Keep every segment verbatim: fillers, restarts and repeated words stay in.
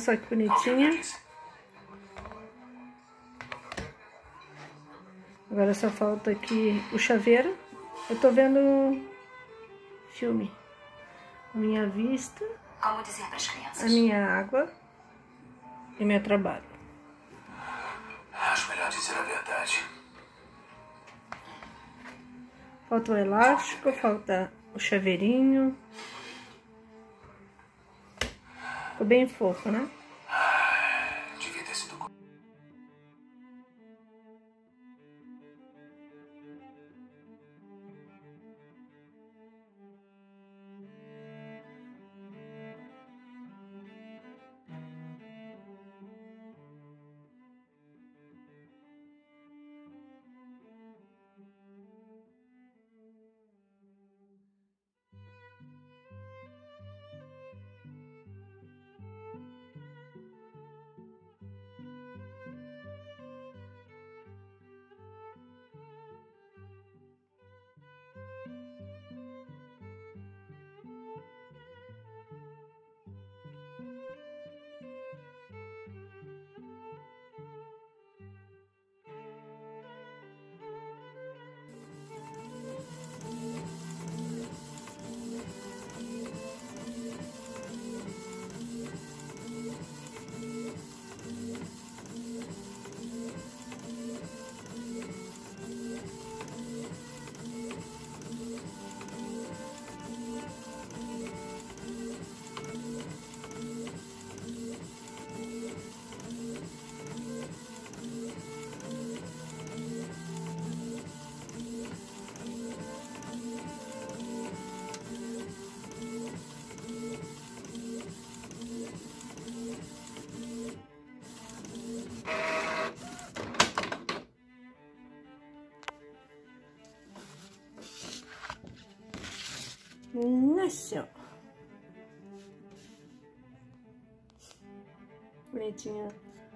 só que bonitinha. Agora só falta aqui o chaveiro. Eu tô vendo filme. A minha vista, Como dizer pras crianças? a minha água e meu trabalho. Acho melhor dizer a verdade. Falta o elástico, falta o chaveirinho. Ficou bem fofo, né? Devia ter sido. Nossa! Bonitinha.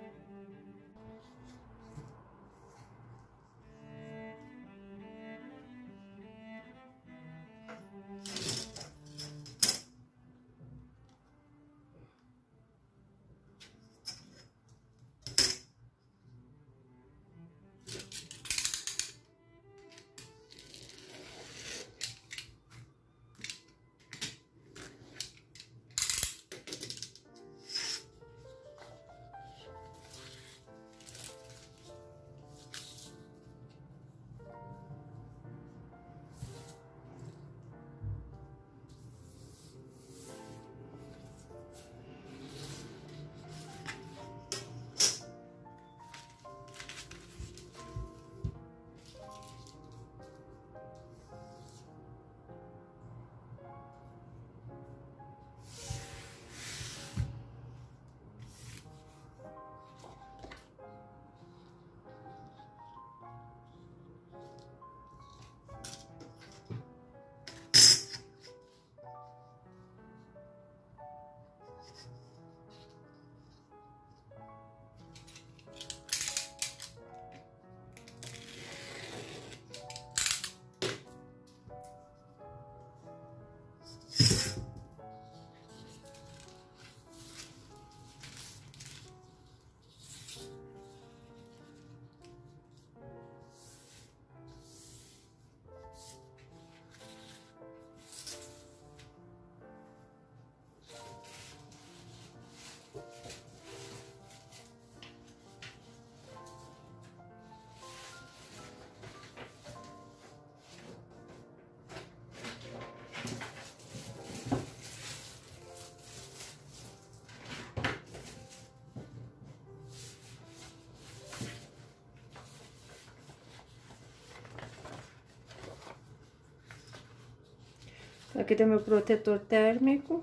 Aqui tem meu protetor térmico.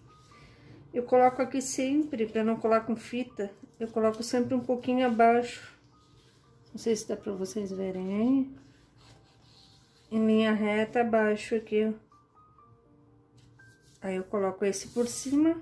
Eu coloco aqui sempre, para não colar com fita, eu coloco sempre um pouquinho abaixo. Não sei se dá para vocês verem aí. Em linha reta abaixo aqui, ó. Aí eu coloco esse por cima.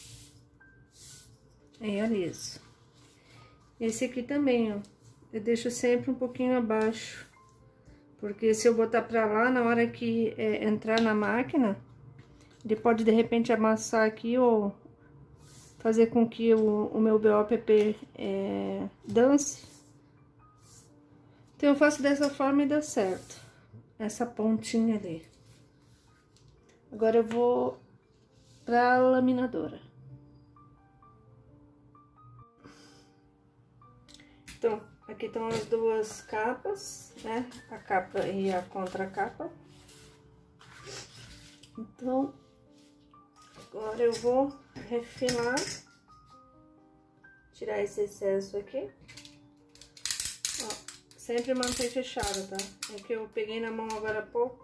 Aí aliso. Esse aqui também, ó. Eu deixo sempre um pouquinho abaixo. Porque se eu botar pra lá, na hora que é, entrar na máquina, ele pode de repente amassar aqui ou fazer com que o, o meu B O P P é, dance. Então eu faço dessa forma e dá certo. Essa pontinha ali. Agora eu vou pra laminadora. Então, aqui estão as duas capas, né? A capa e a contracapa. Então, agora eu vou refinar, tirar esse excesso aqui. Ó, sempre mantém fechado, tá? É que eu peguei na mão agora há pouco.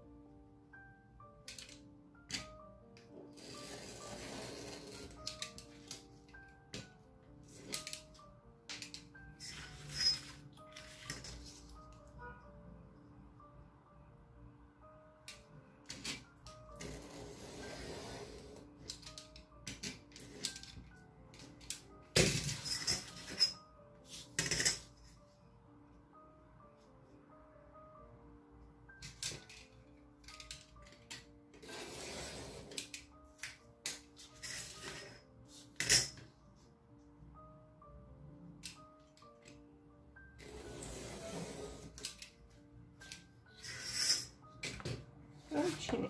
Prontinho.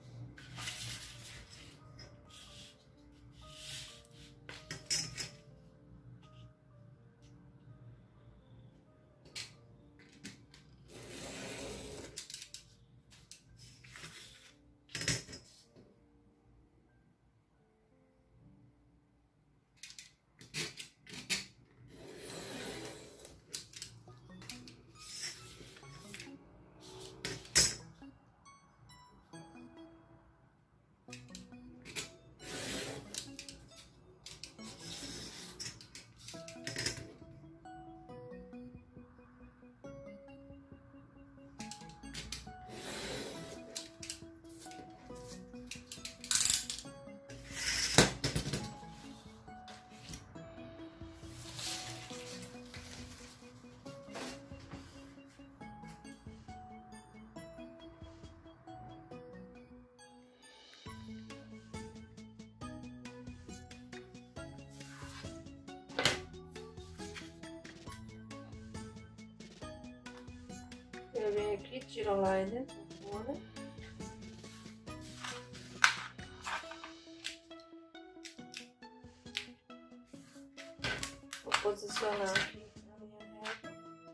Eu venho aqui, tiro o liner fora. Vou posicionar aqui a minha régua.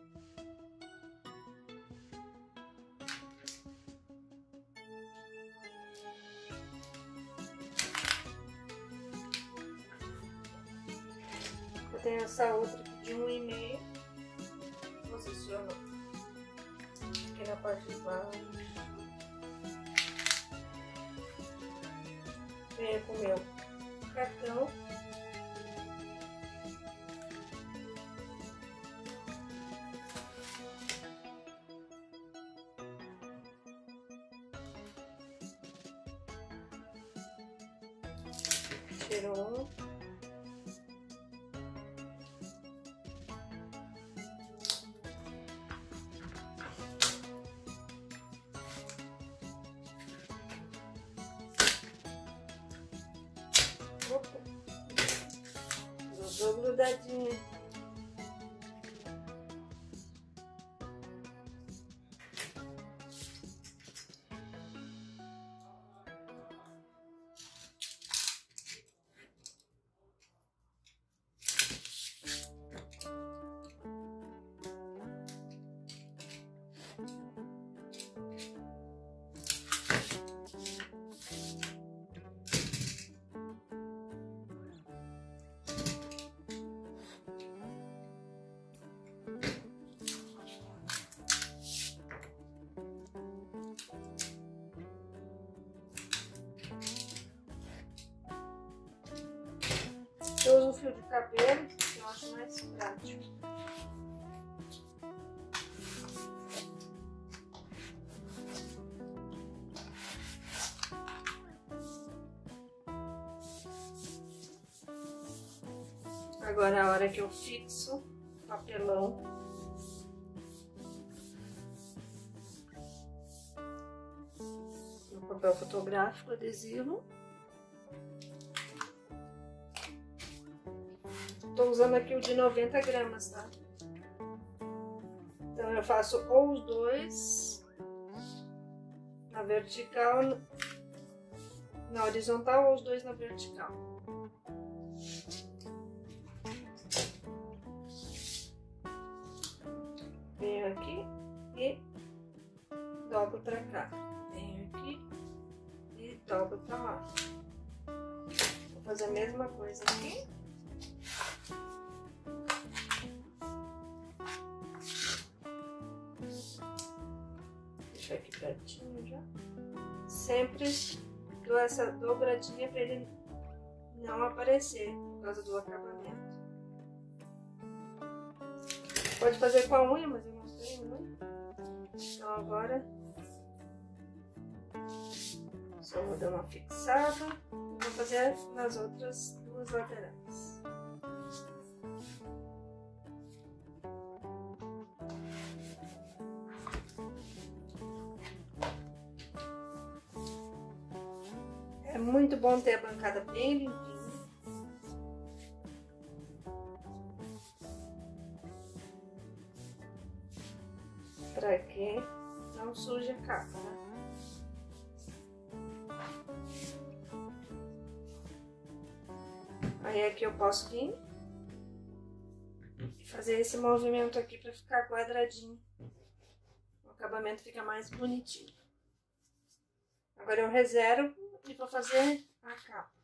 Eu tenho essa outra aqui de um e meio. Posiciono aqui na parte de baixo. Venho com o meu cartão. Tiro um. Tô grudadinha. Eu uso fio de cabelo, que eu acho mais prático. Agora é a hora que eu fixo o papelão. No papel fotográfico, adesivo. tô usando aqui o de noventa gramas, tá? Então eu faço ou os dois na vertical, na horizontal, ou os dois na vertical. Venho aqui e dobro pra cá. Venho aqui e dobro pra lá. Vou fazer a mesma coisa aqui. Deixa aqui pertinho já. Sempre dou essa dobradinha pra ele não aparecer por causa do acabamento. Pode fazer com a unha, mas eu não tenho unha. Então agora só vou dar uma fixada e vou fazer nas outras duas laterais. É muito bom ter a bancada bem limpinha. Para que não suje a capa, né? Aí aqui eu posso vir e fazer esse movimento aqui para ficar quadradinho. O acabamento fica mais bonitinho. Agora eu reservo e vou fazer a capa.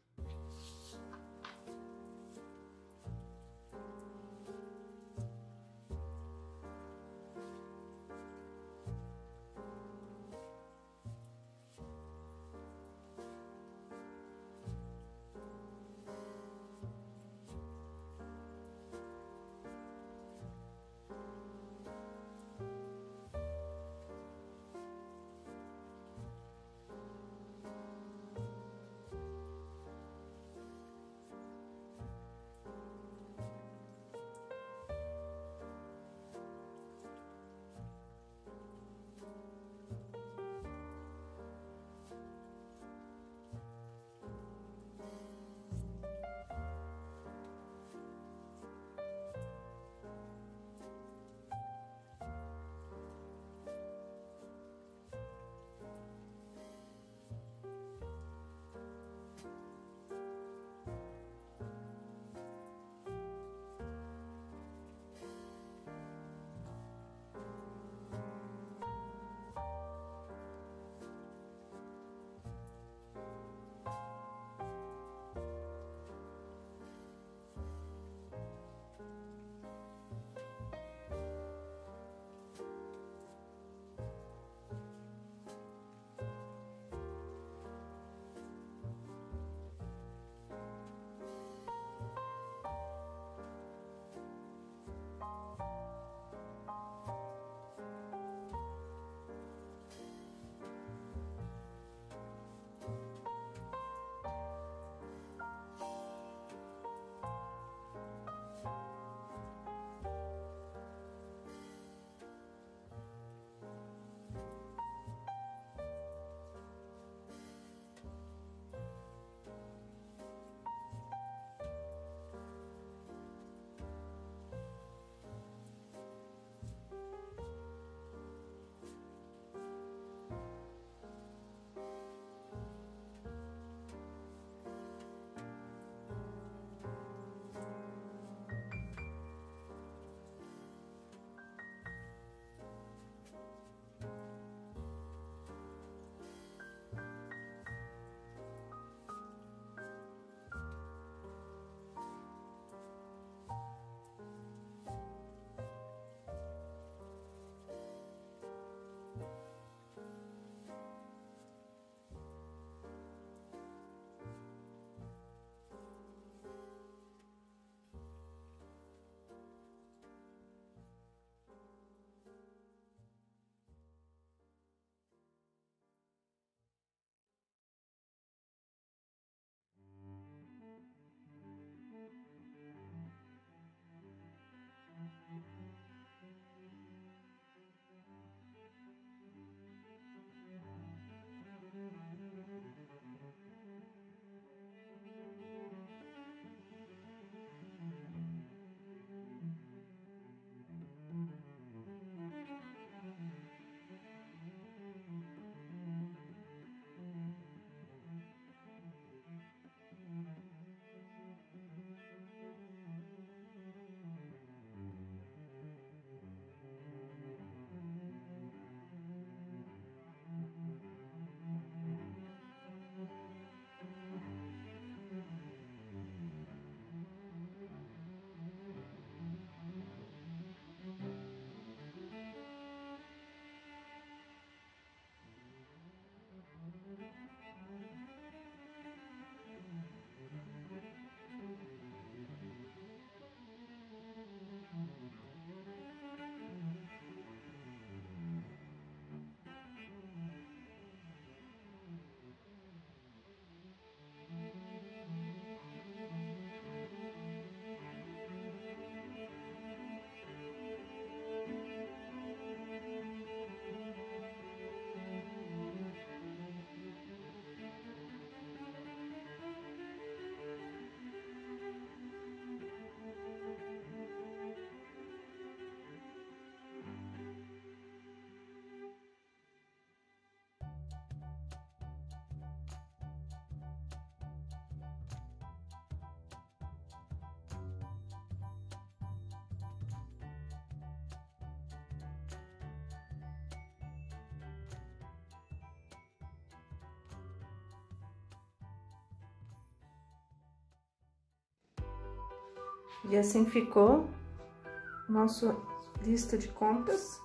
E assim ficou nosso lista de compras.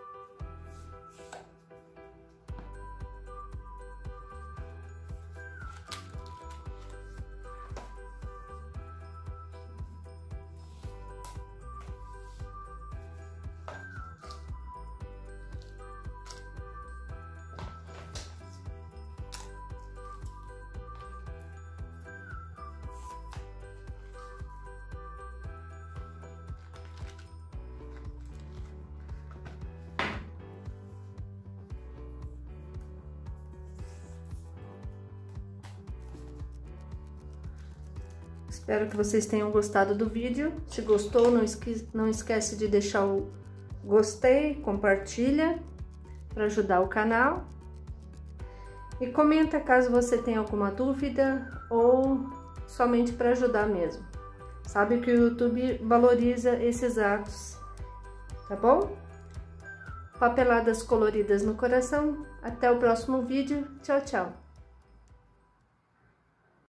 Espero que vocês tenham gostado do vídeo. Se gostou, não esque não esquece de deixar o gostei, compartilha para ajudar o canal. E comenta caso você tenha alguma dúvida ou somente para ajudar mesmo. Sabe que o YouTube valoriza esses atos, tá bom? Papeladas coloridas no coração. Até o próximo vídeo. Tchau, tchau.